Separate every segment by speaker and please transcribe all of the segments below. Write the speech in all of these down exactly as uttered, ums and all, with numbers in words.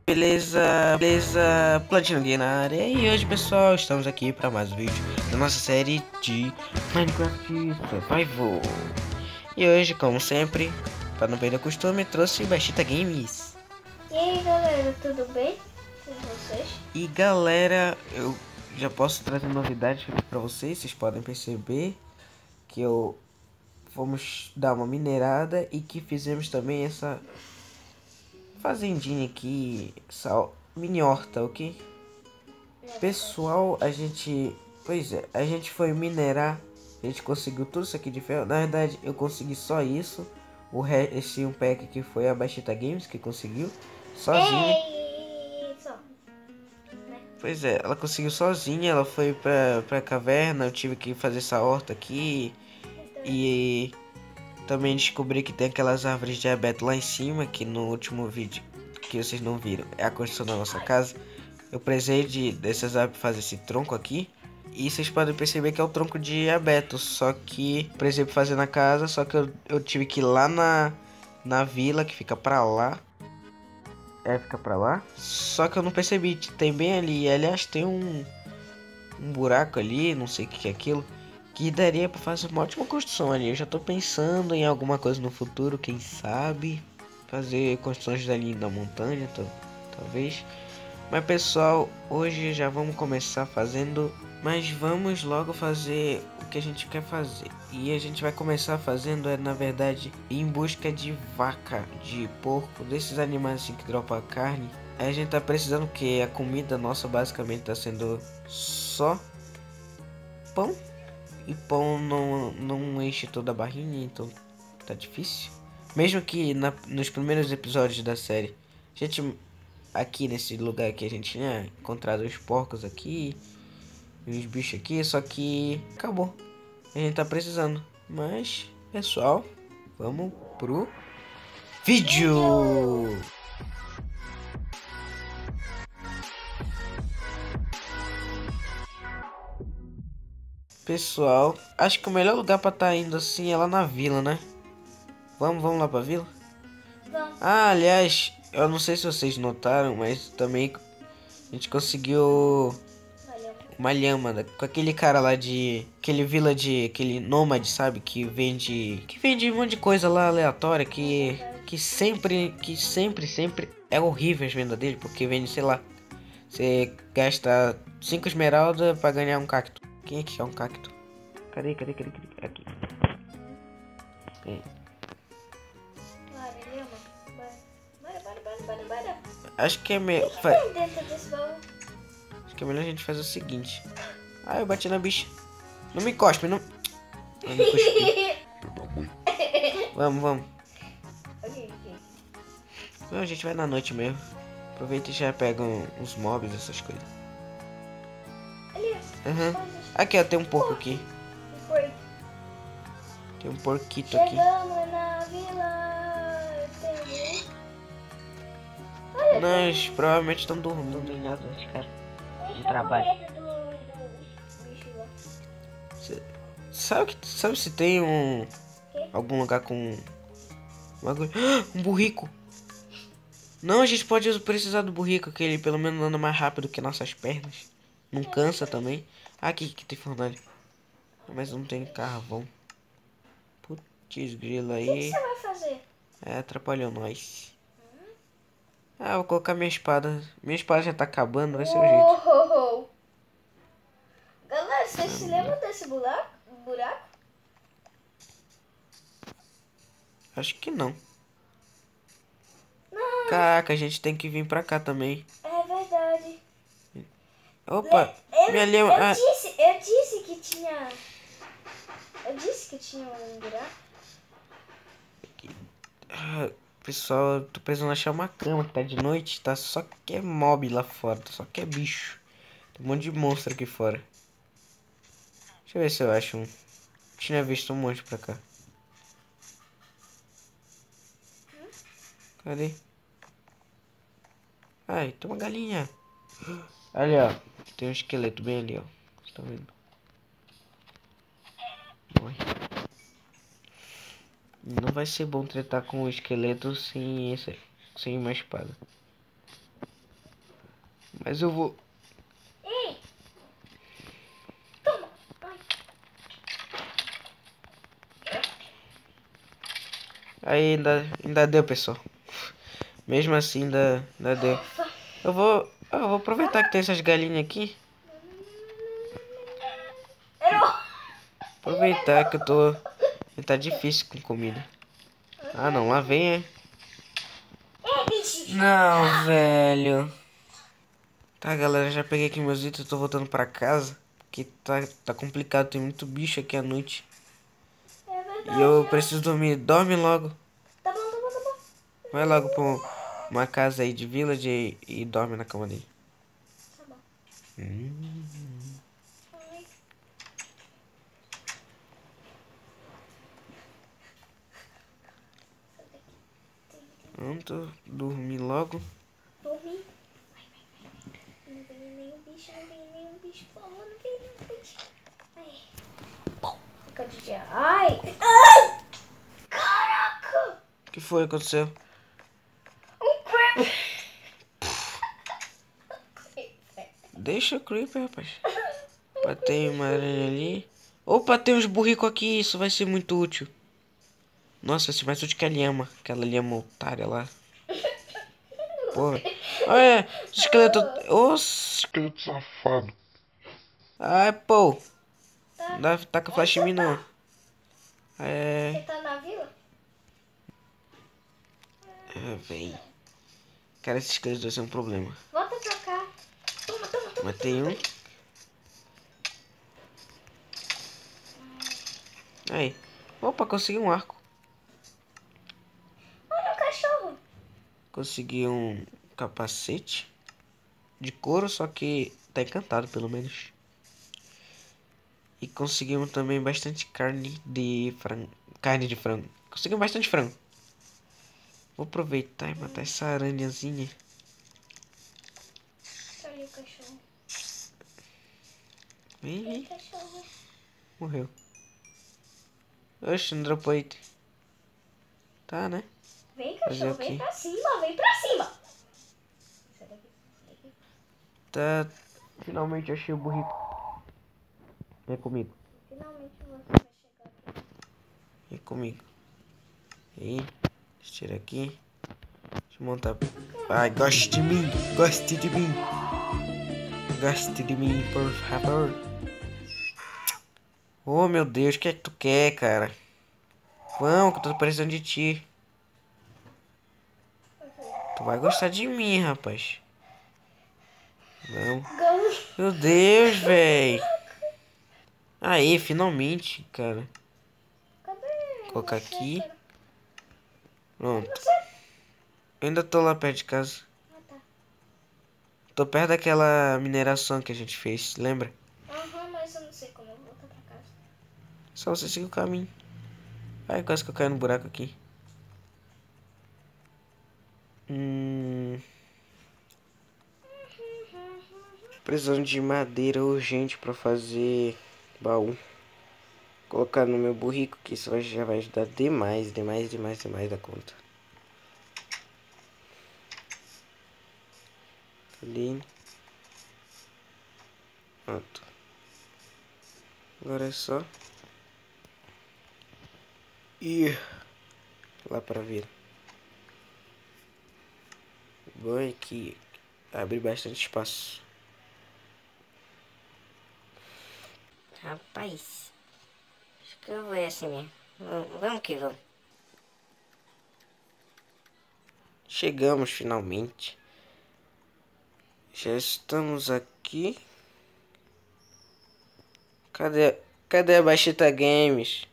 Speaker 1: Beleza, beleza, Platino aqui na área. E hoje, pessoal, estamos aqui para mais um vídeo da nossa série de Minecraft Survival. E hoje, como sempre, para não perder o costume, trouxe Baixita Games.
Speaker 2: E aí, galera, tudo bem com vocês?
Speaker 1: E galera, eu já posso trazer novidades para vocês. Vocês podem perceber que eu vamos dar uma minerada e que fizemos também essa fazendinha aqui, essa mini horta, ok? Pessoal, a gente, pois é, a gente foi minerar, a gente conseguiu tudo isso aqui de ferro. Na verdade, eu consegui só isso. O re... esse um pack que foi a Baixita Games que conseguiu sozinha.
Speaker 2: Ei, só. Né?
Speaker 1: Pois é, ela conseguiu sozinha, ela foi pra, pra caverna, eu tive que fazer essa horta aqui. E também descobri que tem aquelas árvores de abeto lá em cima, que no último vídeo que vocês não viram é a construção da nossa casa. Eu precisei de, dessas árvores fazer esse tronco aqui. E vocês podem perceber que é o tronco de abeto. Só que precisei fazer na casa. Só que eu, eu tive que ir lá na, na vila, que fica pra lá. É, fica pra lá. Só que eu não percebi. Tem bem ali. Aliás, tem um, um buraco ali. Não sei o que é aquilo. Que daria pra fazer uma ótima construção ali. Eu já tô pensando em alguma coisa no futuro. Quem sabe fazer construções ali na montanha. Talvez. Mas pessoal, hoje já vamos começar fazendo, mas vamos logo fazer o que a gente quer fazer. E a gente vai começar fazendo é na verdade em busca de vaca, de porco, desses animais assim que dropam carne. Aí a gente tá precisando que a comida nossa basicamente tá sendo só pão. E pão não, não enche toda a barrinha, então tá difícil. Mesmo que na, nos primeiros episódios da série a gente... Aqui nesse lugar que a gente tinha encontrado os porcos aqui, e os bichos aqui, só que acabou. A gente tá precisando. Mas, pessoal, vamos pro vídeo! Pessoal, acho que o melhor lugar pra tá indo assim é lá na vila, né? Vamos, vamos lá pra vila?
Speaker 2: Vamos.
Speaker 1: Ah, aliás, eu não sei se vocês notaram, mas também a gente conseguiu
Speaker 2: Valeu.
Speaker 1: uma lhama né? Com aquele cara lá de... Aquele village, aquele nômade, sabe? Que vende... Que vende um monte de coisa lá aleatória. Que... Que sempre... Que sempre, sempre... É horrível as vendas dele. Porque vende, sei lá... Você gasta cinco esmeraldas pra ganhar um cacto. Quem é que quer um cacto? Cadê, cadê, cadê, cadê? Aqui. É.
Speaker 2: Bora, Lima. Bora, bora, bora, bora, bora.
Speaker 1: Acho que é melhor...
Speaker 2: O que tem dentro desse baú?
Speaker 1: Acho que é melhor a gente fazer o seguinte. Ah, eu bati na bicha. Não me cospe, não... Não me cuspi. Vamos, vamos.
Speaker 2: Ok, ok.
Speaker 1: Não, a gente vai na noite mesmo. Aproveita e já pega um, uns mobs, essas coisas.
Speaker 2: Ali,
Speaker 1: Uhum.
Speaker 2: coisas.
Speaker 1: Aqui, ó, tem um porco aqui.
Speaker 2: Um porco.
Speaker 1: Tem um porquito aqui.
Speaker 2: Chegamos na vila. Tem um. Olha,
Speaker 1: Nós provavelmente estão dormindo. Não tem nada, os caras.
Speaker 2: tem
Speaker 1: de
Speaker 2: só
Speaker 1: trabalho.
Speaker 2: medo do, do bicho lá.
Speaker 1: Cê- Sabe, que, sabe se tem um...
Speaker 2: Quê?
Speaker 1: Algum lugar com... Um, agulha- um burrico. Não, a gente pode precisar do burrico, que ele pelo menos anda mais rápido que nossas pernas. Não cansa também. Ah, aqui, aqui tem fornalha. Mas não tem carvão. Putz, grilo
Speaker 2: O que que
Speaker 1: aí.
Speaker 2: você vai fazer?
Speaker 1: É, atrapalhou nós. Ah, eu vou colocar minha espada. Minha espada já tá acabando, vai ser o jeito.
Speaker 2: Uou. Galera, vocês se lembram desse buraco? buraco?
Speaker 1: Acho que não.
Speaker 2: Não,
Speaker 1: Caraca, a gente tem que vir pra cá também.
Speaker 2: é verdade.
Speaker 1: Opa,
Speaker 2: Eu,
Speaker 1: minha
Speaker 2: eu,
Speaker 1: lema. Ah,
Speaker 2: disse, eu disse que tinha. Eu disse que tinha um buraco.
Speaker 1: ah, pessoal, eu tô precisando achar uma cama que tá de noite. Tá só que é mob lá fora, tá só que é bicho. Tem um monte de monstro aqui fora. Deixa eu ver se eu acho um. Tinha visto um monte pra cá. Cadê? Ai, tem uma galinha. Ali, ó. Tem um esqueleto bem ali, ó. Você tá vendo? Morre. Não vai ser bom tretar com o esqueleto sem esse, sem uma espada. Mas eu vou...
Speaker 2: Ei! Toma! Ai.
Speaker 1: Aí ainda, ainda deu, pessoal. Mesmo assim, ainda, ainda deu. Eu vou, eu vou aproveitar que tem essas galinhas aqui.
Speaker 2: Errou!
Speaker 1: Aproveitar que eu tô... Tá difícil com comida. Ah, não. Lá vem, é...
Speaker 2: Ei, bicho!
Speaker 1: Não, velho. Tá, galera. Já peguei aqui meus itens. Tô voltando pra casa. Que tá, tá complicado. Tem muito bicho aqui à noite.
Speaker 2: É verdade.
Speaker 1: E eu
Speaker 2: ó.
Speaker 1: preciso dormir. Dorme logo.
Speaker 2: Tá bom, tá bom, tá bom.
Speaker 1: Vai logo pra uma casa aí de village e, e dorme na cama dele.
Speaker 2: Tá bom.
Speaker 1: Hum.
Speaker 2: Ai.
Speaker 1: Pronto. Dormi logo.
Speaker 2: Dormi. Não vem nenhum bicho, não vem nenhum bicho. Por favor, não vem nenhum bicho. Ai. Fica de dia. Ai! Ai! Caraca!
Speaker 1: O que foi que aconteceu?
Speaker 2: Um creeper!
Speaker 1: Deixa o creeper, rapaz. Patei uma aranha ali. Opa, tem uns burricos aqui. Isso vai ser muito útil. Nossa, vai ser mais útil que a lhama. Aquela lhama otária lá. Porra. Olha, esqueleto. Ô, esqueleto safado. Ai, pô. Não dá taca flash em mim, não. É.
Speaker 2: Você tá na vila?
Speaker 1: Ah, véi. Cara, esses esqueletos vai ser um problema.
Speaker 2: Volta pra cá. Toma, toma, toma.
Speaker 1: Matei um. Aí. Opa, consegui um arco.
Speaker 2: Olha o cachorro.
Speaker 1: Consegui um capacete de couro, só que tá encantado pelo menos. E conseguimos também bastante carne de frango. Carne de frango. Conseguimos bastante frango. Vou aproveitar e matar essa aranhazinha.
Speaker 2: Olha o cachorro.
Speaker 1: Vem,
Speaker 2: Vem,
Speaker 1: vem.
Speaker 2: cachorro.
Speaker 1: Morreu. Oxe, não dropou item. Tá, né?
Speaker 2: Vem,
Speaker 1: Fazer
Speaker 2: cachorro.
Speaker 1: o quê?
Speaker 2: Vem pra cima, vem pra cima. Sai daqui, sai daqui.
Speaker 1: Tá. Finalmente achei o burrico. Vem comigo.
Speaker 2: Finalmente você vai chegar aqui.
Speaker 1: Vem comigo. Aí. Deixa eu tirar aqui. Deixa eu montar. Ai, goste de mim. Goste de mim. Goste de mim, por favor. Oh, meu Deus. O que é que tu quer, cara? Vamos, que eu tô precisando de ti. Tu vai gostar de mim, rapaz. Vamos.
Speaker 2: Go.
Speaker 1: Meu Deus, velho. Aí, finalmente, cara.
Speaker 2: Cadê
Speaker 1: Vou colocar
Speaker 2: você,
Speaker 1: aqui.
Speaker 2: cara?
Speaker 1: Pronto.
Speaker 2: Cadê você?
Speaker 1: Eu ainda tô lá perto de casa.
Speaker 2: Ah, tá.
Speaker 1: Tô perto daquela mineração que a gente fez, lembra?
Speaker 2: Aham, mas eu não sei como eu vou voltar pra casa.
Speaker 1: Só você seguir o caminho. Ai, quase que eu caio no buraco aqui. Hum... Precisando de madeira urgente pra fazer baú. Colocar no meu burrico, que isso vai- já vai ajudar demais, demais, demais, demais da conta. Ali. Pronto. Agora é só ir lá pra ver. O bom é que abre bastante espaço.
Speaker 3: Rapaz, acho que eu vou assim mesmo. V- Vamos que vamos.
Speaker 1: Chegamos finalmente. Já estamos aqui. Cadê, cadê a Baixita Games?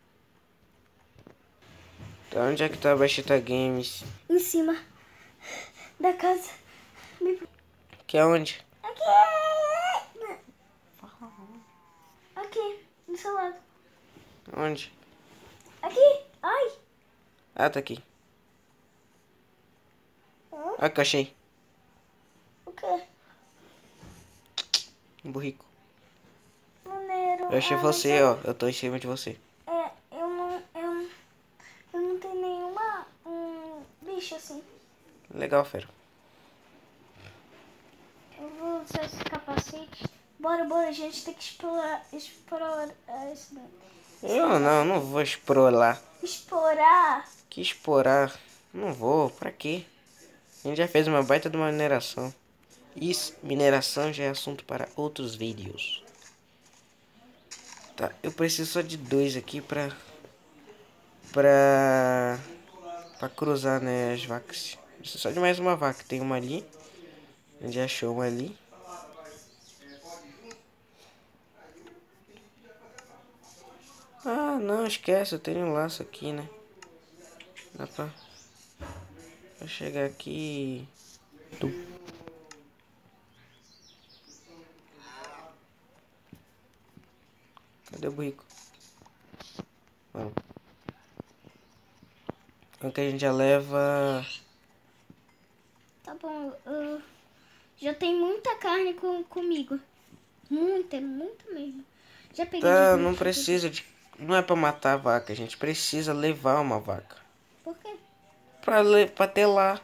Speaker 1: Tá, onde é que tá a Baixita Games?
Speaker 2: Em cima da casa.
Speaker 1: Que é onde?
Speaker 2: Aqui! Aqui, do seu lado.
Speaker 1: Onde?
Speaker 2: Aqui! Ai!
Speaker 1: Ah, tá aqui.
Speaker 2: Hã?
Speaker 1: Ah, que eu achei.
Speaker 2: O quê?
Speaker 1: Um burrico.
Speaker 2: Maneiro.
Speaker 1: Eu achei
Speaker 2: Ah,
Speaker 1: você,
Speaker 2: mas
Speaker 1: ó. Eu tô em cima de você.
Speaker 2: eu- É, eu não. Eu, eu não tenho nenhuma. Um bicho assim.
Speaker 1: Legal, fera.
Speaker 2: Eu só esse capacete. Bora, bora, a gente tem que explorar, explorar esse daí.
Speaker 1: Eu não, não vou explorar.
Speaker 2: Explorar?
Speaker 1: Que explorar? Não vou, pra quê? A gente já fez uma baita de uma mineração. Isso, mineração já é assunto para outros vídeos. Tá, eu preciso só de dois aqui pra... Pra... Pra cruzar, né, as vacas. Preciso só de mais uma vaca. Tem uma ali. A gente já achou uma ali. Ah, não, esquece. Eu tenho um laço aqui, né. Dá pra... Pra chegar aqui... Tu. Cadê o burrico? Vamos. Então que a gente já leva...
Speaker 2: Tá bom, uh, já tem muita carne com, comigo. Muita, muita mesmo. Já peguei
Speaker 1: Tá,
Speaker 2: de
Speaker 1: não
Speaker 2: bicho,
Speaker 1: precisa de... Não é pra matar a vaca, a gente precisa levar uma vaca.
Speaker 2: Por quê?
Speaker 1: Pra, le... pra ter lá.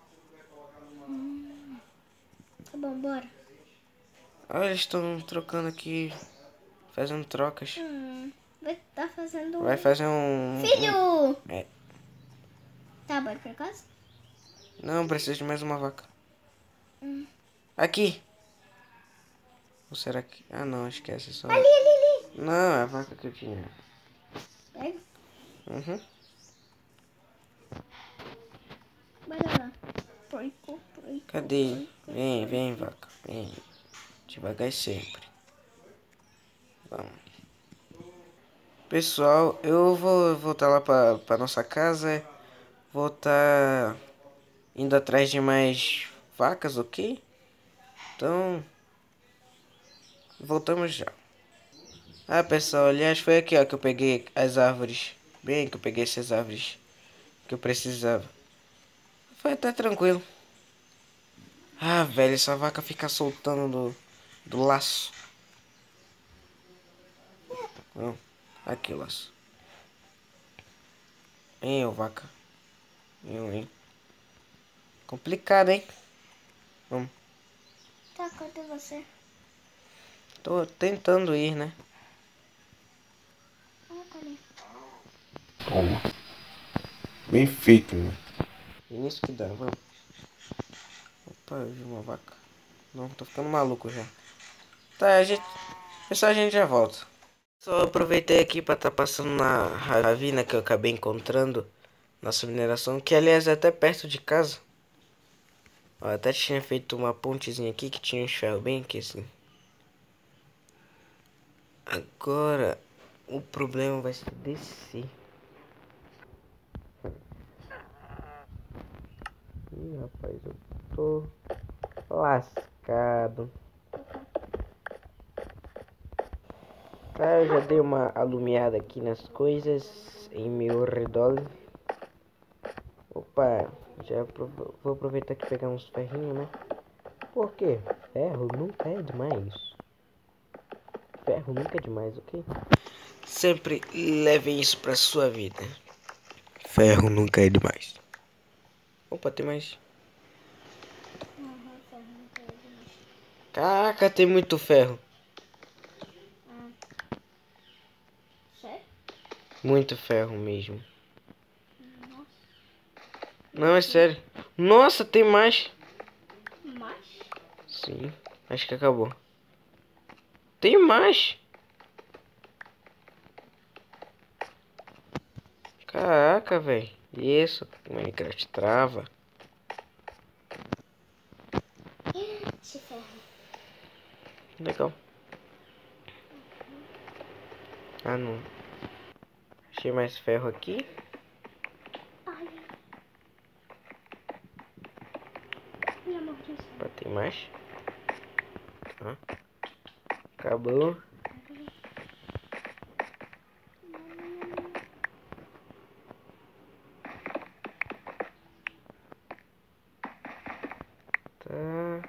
Speaker 2: Hum, tá bom, bora.
Speaker 1: Olha, eles estão trocando aqui. Fazendo trocas.
Speaker 2: Hum, vai tá fazendo...
Speaker 1: Vai fazer um...
Speaker 2: Filho!
Speaker 1: um- É.
Speaker 2: Tá, bora pra casa?
Speaker 1: Não, preciso de mais uma vaca.
Speaker 2: Hum.
Speaker 1: Aqui. Ou será que... Ah, não, esquece só.
Speaker 2: Ali, ali, ali.
Speaker 1: Não, é a vaca que eu tinha.
Speaker 2: Pega.
Speaker 1: Uhum.
Speaker 2: Bora lá. Porco, porco.
Speaker 1: Cadê?
Speaker 2: Porco.
Speaker 1: Vem, vem, vaca. Vem. Devagar e sempre. Vamos. Pessoal, eu vou voltar lá pra, pra nossa casa. Vou estar indo atrás de mais vacas, ok? Então, voltamos já. Ah, pessoal, aliás, foi aqui, ó, que eu peguei as árvores. Bem que eu peguei essas árvores que eu precisava. Foi até tranquilo. Ah, velho, essa vaca fica soltando do, do laço. Não, aqui o laço. Hein, ô vaca. Eu, hein. Complicado, hein? Vamos.
Speaker 2: Tá, cadê você?
Speaker 1: Tô tentando ir, né?
Speaker 2: Ah, tá ali.
Speaker 1: Toma. Bem feito, né? Isso que dá, vamos. Opa, eu vi uma vaca. Não, tô ficando maluco já. Tá, a gente... Pessoal, a gente já volta. Só aproveitei aqui pra tá passando na ravina que eu acabei encontrando. Nossa mineração, que aliás é até perto de casa. Ó, até tinha feito uma pontezinha aqui que tinha um ferro bem aqui assim. Agora, o problema vai ser descer. Ih, rapaz, eu tô lascado. Tá, eu já dei uma alumiada aqui nas coisas em meu redor. Opa, já vou aproveitar aqui e pegar uns ferrinhos, né? Por quê? Ferro nunca é demais. Ferro nunca é demais, ok? Sempre levem isso pra sua vida. Ferro nunca é demais. Opa, tem mais. Caraca, tem muito ferro.
Speaker 2: Sério?
Speaker 1: Muito ferro mesmo. Não, é sério. Nossa, tem mais.
Speaker 2: Mais?
Speaker 1: Sim, acho que acabou. Tem mais. Caraca, velho. Isso, Minecraft trava.
Speaker 2: Esse ferro.
Speaker 1: Legal. Ah, não. Achei mais ferro aqui.
Speaker 2: Ai. Minha maldição.
Speaker 1: Opa, tem mais. Tá. Acabou. Tá.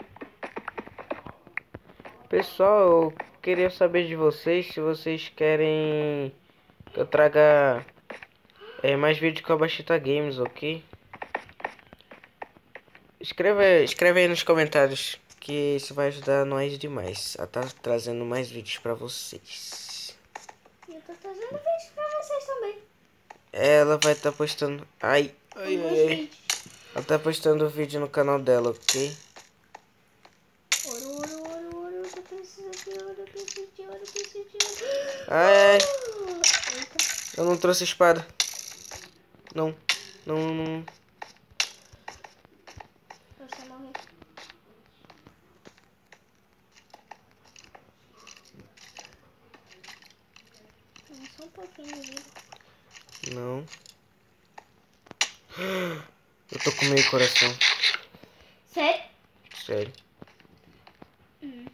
Speaker 1: Pessoal, eu queria saber de vocês se vocês querem que eu traga é, mais vídeo com a Baixita Games, ok? Escreva, escreve aí nos comentários porque isso vai ajudar nós demais a tá trazendo mais vídeos pra vocês.
Speaker 2: Eu tô trazendo vídeos pra vocês também.
Speaker 1: Ela vai estar tá postando... Ai, ai,
Speaker 2: Com
Speaker 1: ai,
Speaker 2: meus
Speaker 1: ai.
Speaker 2: vídeos.
Speaker 1: Ela tá postando vídeo no canal dela, ok?
Speaker 2: Ouro, ouro, ouro, ouro. Eu preciso de ouro, eu preciso de ouro, eu preciso de ouro.
Speaker 1: Ai, ai.
Speaker 2: Eita.
Speaker 1: Eu não trouxe espada. Não, não, não.
Speaker 2: Você morreu. Não, só um pouquinho de vida.
Speaker 1: Não. Eu tô com meio coração.
Speaker 2: Sério?
Speaker 1: Sério.
Speaker 2: Hum.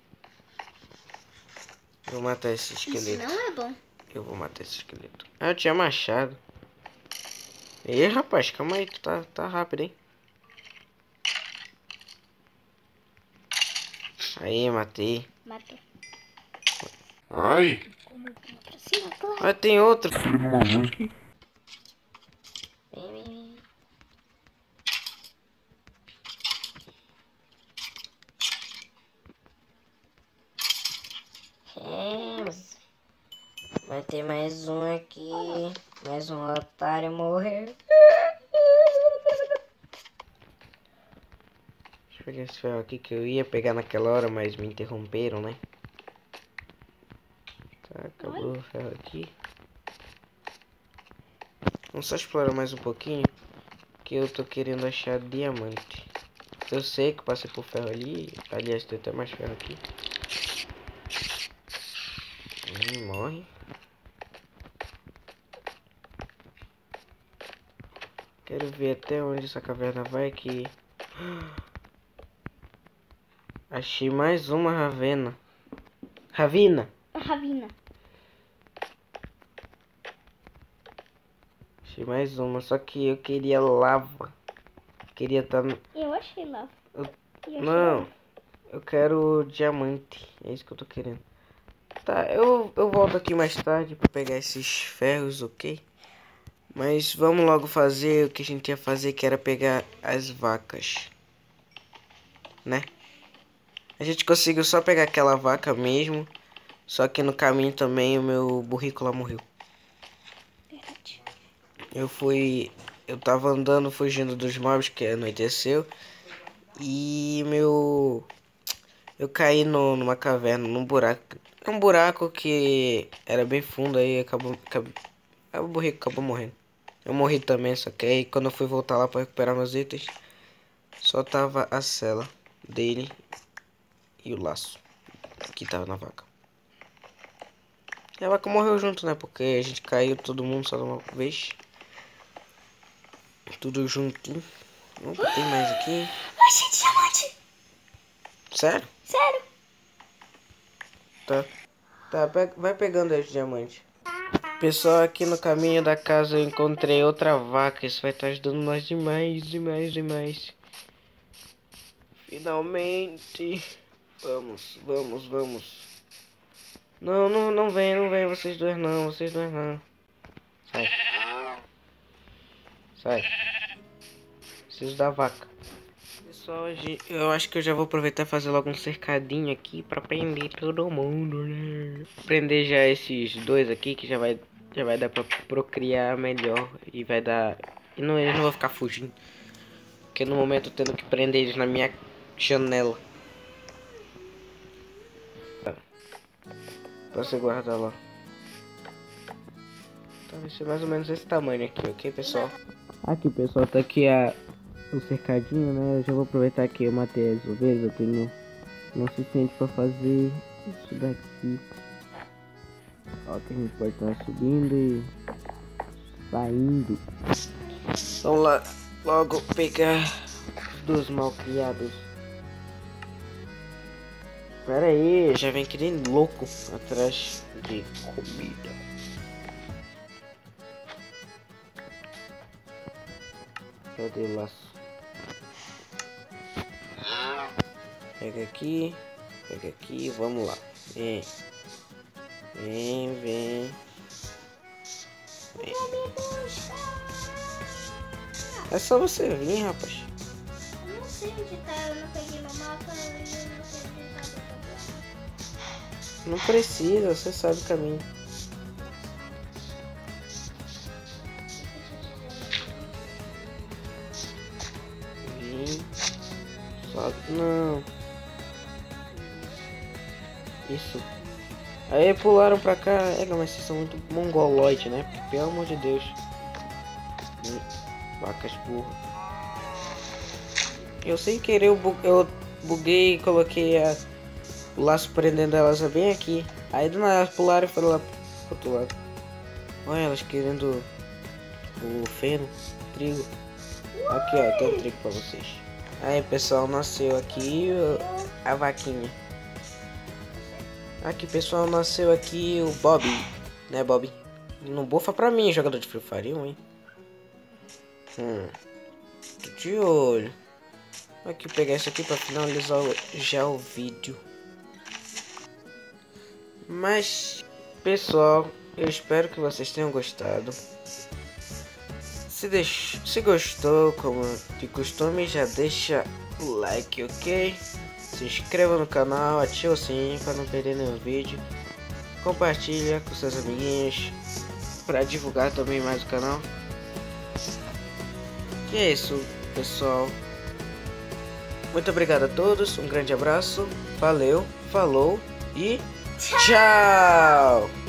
Speaker 1: Eu vou matar esse
Speaker 2: Isso
Speaker 1: esqueleto.
Speaker 2: não é bom.
Speaker 1: Eu vou matar esse esqueleto. Ah, eu tinha machado. Ei, rapaz, calma aí. Tu tá, tá rápido, hein? Aí, matei.
Speaker 2: Matou.
Speaker 4: Ai!
Speaker 2: Pra cima, claro.
Speaker 1: Ah, tem outro.
Speaker 3: Vem, vem, vem. É, mas vai ter mais um aqui. Mais um otário morreu.
Speaker 1: Deixa eu pegar esse ferro aqui que eu ia pegar naquela hora, mas me interromperam, né? Tá, acabou o ferro aqui. Vamos só explorar mais um pouquinho, que eu tô querendo achar diamante. Eu sei que eu passei por ferro ali. Aliás, tem até mais ferro aqui. Hum, morre. Quero ver até onde essa caverna vai, que... Achei mais uma ravena. Ravina!
Speaker 2: Ravina.
Speaker 1: Achei mais uma, só que eu queria lava. Queria estar... Tá...
Speaker 2: Eu achei lá.
Speaker 1: Eu...
Speaker 2: Eu achei
Speaker 1: Não,
Speaker 2: lá.
Speaker 1: eu quero diamante. É isso que eu tô querendo. Tá, eu, eu volto aqui mais tarde pra pegar esses ferros, ok? Mas vamos logo fazer o que a gente ia fazer, que era pegar as vacas. Né? A gente conseguiu só pegar aquela vaca mesmo. Só que no caminho também o meu burrico lá morreu.
Speaker 2: Verdade.
Speaker 1: Eu fui... Eu tava andando fugindo dos mobs, que anoiteceu. E meu... Eu caí no, numa caverna, num buraco. É um buraco que era bem fundo, aí acabou... acabou aí o burrico acabou morrendo. Eu morri também, só que aí quando eu fui voltar lá pra recuperar meus itens, só tava a cela dele e o laço que tava na vaca. E a vaca morreu junto, né? Porque a gente caiu todo mundo só de uma vez. Tudo juntinho. Opa, tem mais aqui.
Speaker 2: Achei diamante.
Speaker 1: Sério?
Speaker 2: Sério?
Speaker 1: Tá. Tá, pe- vai pegando aí os diamantes. Pessoal, aqui no caminho da casa eu encontrei outra vaca. Isso vai estar ajudando nós demais, demais, demais. Finalmente. Vamos, vamos, vamos. Não, não, não vem, não vem. Vocês dois não, vocês dois não. Sai. Sai. Preciso da vaca. Pessoal, eu acho que eu já vou aproveitar e fazer logo um cercadinho aqui pra prender todo mundo, né? Prender já esses dois aqui que já vai, já vai dar pra procriar melhor. E vai dar... E não, eles não vão ficar fugindo. Porque no momento eu tendo que prender eles na minha janela. Tá. Pra você guardar lá. Tá, vai ser mais ou menos esse tamanho aqui, ok, pessoal? Aqui, pessoal, tá aqui a... o cercadinho, né? Eu já vou aproveitar que eu matei as ovelhas. Eu tenho não suficiente pra fazer isso daqui. Ó, que a gente pode estar subindo e saindo. Vamos lá, logo pegar os dois malcriados. Pera aí, já vem que nem louco atrás de comida. Cadê o laço? Pega aqui, pega aqui, vamos lá. Vem, vem, vem. Vem. É só você vir, rapaz.
Speaker 2: Eu não sei onde tá, eu não peguei meu mapa, eu não
Speaker 1: Não precisa, você sabe o caminho. Vim. Só... Não. Isso. Aí pularam pra cá. É, mas vocês são muito mongoloide, né? Pelo amor de Deus. Vacas burras. Eu sem querer eu, bu eu buguei e coloquei a, o laço prendendo elas bem aqui. Aí do nada elas pularam e foram lá pro outro lado. Olha elas querendo o feno, trigo. Aqui ó, tem um trigo pra vocês. Aí pessoal, nasceu aqui a vaquinha. Aqui pessoal, nasceu aqui o Bob, né Bob? Não bufa pra mim, jogador de Free Fire, hein? Hum, tô de olho. Aqui pegar isso aqui pra finalizar o, já o vídeo. Mas pessoal, eu espero que vocês tenham gostado. Se, deix... Se gostou, como de costume, já deixa o like, ok? Se inscreva no canal, ativa o sininho para não perder nenhum vídeo. Compartilha com seus amiguinhos para divulgar também mais o canal. E é isso, pessoal. Muito obrigado a todos, um grande abraço, valeu, falou e tchau!